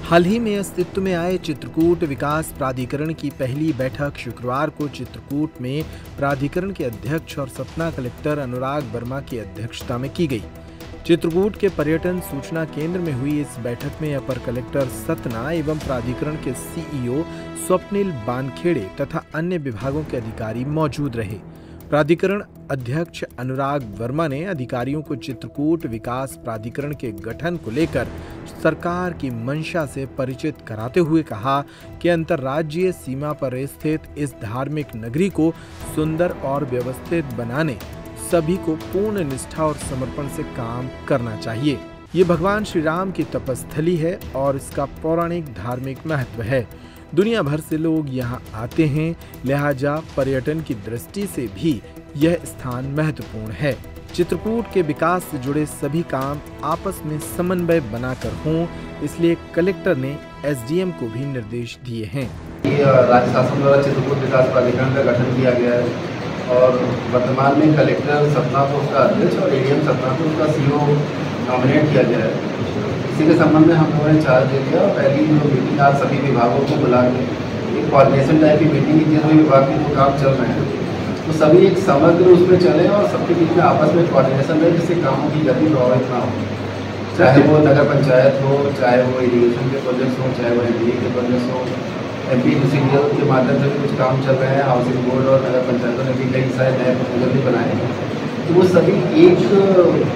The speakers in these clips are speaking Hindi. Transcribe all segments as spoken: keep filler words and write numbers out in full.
हाल ही में अस्तित्व में आए चित्रकूट विकास प्राधिकरण की पहली बैठक शुक्रवार को चित्रकूट में प्राधिकरण के अध्यक्ष और सतना कलेक्टर अनुराग वर्मा की अध्यक्षता में की गई। चित्रकूट के पर्यटन सूचना केंद्र में हुई इस बैठक में अपर कलेक्टर सतना एवं प्राधिकरण के सीईओ स्वप्निल बानखेड़े तथा अन्य विभागों के अधिकारी मौजूद रहे। प्राधिकरण अध्यक्ष अनुराग वर्मा ने अधिकारियों को चित्रकूट विकास प्राधिकरण के गठन को लेकर सरकार की मंशा से परिचित कराते हुए कहा कि अंतर्राज्यीय सीमा पर स्थित इस धार्मिक नगरी को सुंदर और व्यवस्थित बनाने सभी को पूर्ण निष्ठा और समर्पण से काम करना चाहिए। ये भगवान श्री राम की तपस्थली है और इसका पौराणिक धार्मिक महत्व है। दुनिया भर से लोग यहाँ आते हैं, लिहाजा पर्यटन की दृष्टि से भी यह स्थान महत्वपूर्ण है। चित्रकूट के विकास से जुड़े सभी काम आपस में समन्वय बनाकर हों, इसलिए कलेक्टर ने एसडीएम को भी निर्देश दिए हैं। राज्य शासन द्वारा चित्रकूट विकास प्राधिकरण का गठन किया गया है और वर्तमान में कलेक्टर सतना को उसका अध्यक्ष और एडीएम सतना को उसका सीईओ नॉमिनेट किया गया है। इसी के संबंध में हम लोगों ने चार्ज दे दिया और पहली जो मीटिंग आज सभी विभागों को बुला के एक कोऑर्डिनेशन टाइप की मीटिंग की, जिसमें विभाग के जो काम चल रहे हैं तो सभी एक समग्र उसमें चले और सबके बीच में आपस में कोऑर्डिनेशन रहे, जिससे कामों की गति प्रभावित ना हो। चाहे वो नगर पंचायत हो, चाहे वो इरीगेशन के प्रोजेक्ट्स हो, चाहे वो एमपी के प्रोजेक्ट्स हो, एमपी सीडीएल के माध्यम से भी कुछ काम चल रहे हैं। हाउसिंग बोर्ड और नगर पंचायतों ने भी कई सारे नए प्रपोजल भी बनाए हैं, तो वो सभी एक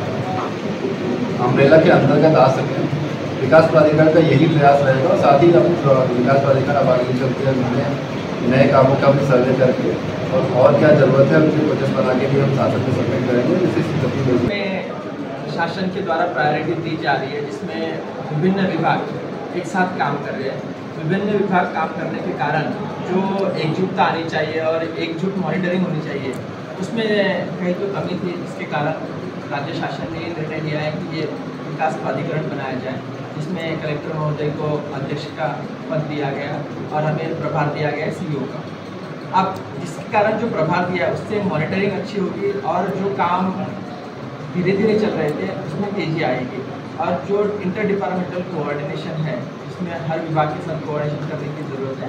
अम्ब्रेला के अंतर्गत आ सकें। विकास प्राधिकरण का यही प्रयास रहेगा और साथ ही अब विकास प्राधिकरण अब आगे चलते हैं नए कामों का भी सर्वे करके और और क्या जरूरत है उनके प्रोजेक्ट बना के भी हम शासन को सबमिट करेंगे, जिससे में शासन के द्वारा प्रायोरिटी दी जा रही है, जिसमें विभिन्न विभाग एक साथ काम कर रहे हैं। विभिन्न विभाग काम करने के कारण जो एकजुटता आनी चाहिए और एकजुट मॉनिटरिंग होनी चाहिए, उसमें कहीं तो कमी थी, जिसके कारण राज्य शासन ने निर्णय लिया है कि ये विकास प्राधिकरण बनाया जाए, जिसमें कलेक्टर महोदय को अध्यक्ष का पद दिया गया और हमें प्रभार दिया गया सीईओ का। अब जिसके कारण जो प्रभार दिया उससे मॉनिटरिंग अच्छी होगी और जो काम धीरे धीरे चल रहे थे उसमें तेजी आएगी और जो इंटर डिपार्टमेंटल कोऑर्डिनेशन है, इसमें हर विभाग के साथ कोऑर्डिनेशन करने की ज़रूरत है।